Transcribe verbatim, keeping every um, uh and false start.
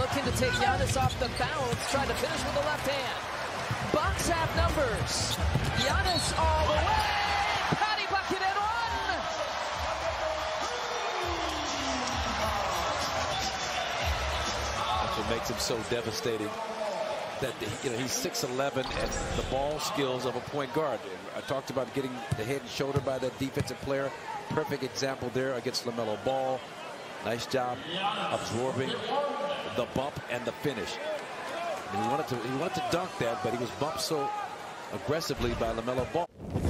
looking to take Giannis off the bounce, trying to finish with the left hand. Box half numbers. Giannis all the way. Patty bucket and one. That's what makes him so devastating. That you know he's six eleven and the ball skills of a point guard. I talked about getting the head and shoulder by that defensive player. Perfect example there against LaMelo Ball. Nice job absorbing the bump and the finish. And he wanted to he wanted to dunk that, but he was bumped so aggressively by LaMelo Ball.